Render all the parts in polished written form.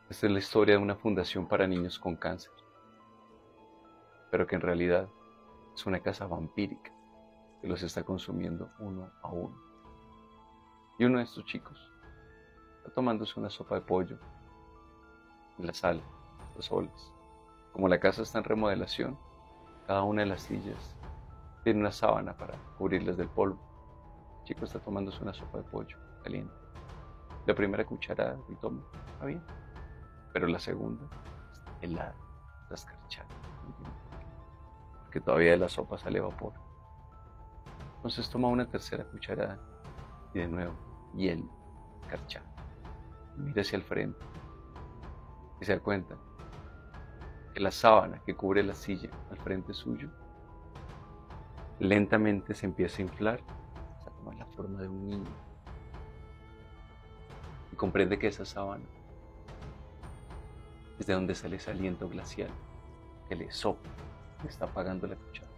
Esta es la historia de una fundación para niños con cáncer, pero que en realidad es una casa vampírica que los está consumiendo uno a uno. Y uno de estos chicos está tomándose una sopa de pollo en la sala, a solas. Como la casa está en remodelación, cada una de las sillas tiene una sábana para cubrirlas del polvo. El chico está tomándose una sopa de pollo caliente. La primera cucharada y toma, está bien, pero la segunda está helada, está escarchada, porque todavía de la sopa sale vapor. Entonces toma una tercera cucharada y de nuevo hielo, escarchado. Mira hacia el frente y se da cuenta que la sábana que cubre la silla al frente suyo lentamente se empieza a inflar hasta tomar la forma de un niño. Y comprende que esa sábana es de donde sale ese aliento glacial que le sopla, le está apagando la cuchara.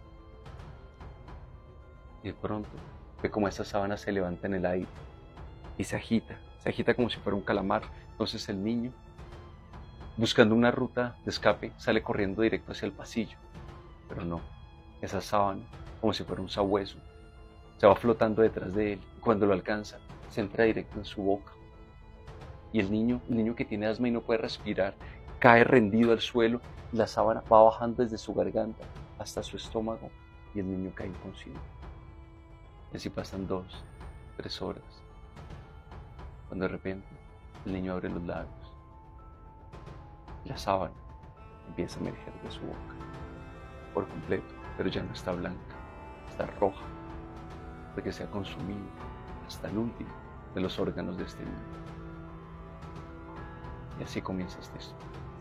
Y de pronto ve como esa sábana se levanta en el aire y se agita como si fuera un calamar. Entonces el niño, buscando una ruta de escape, sale corriendo directo hacia el pasillo. Pero no, esa sábana, como si fuera un sabueso, se va flotando detrás de él y cuando lo alcanza, se entra directo en su boca. Y el niño que tiene asma y no puede respirar, cae rendido al suelo y la sábana va bajando desde su garganta hasta su estómago y el niño cae inconsciente. Y así pasan 2, 3 horas, cuando de repente el niño abre los labios y la sábana empieza a emerger de su boca por completo, pero ya no está blanca, está roja, porque se ha consumido hasta el último de los órganos de este niño. Y así comienza esta historia.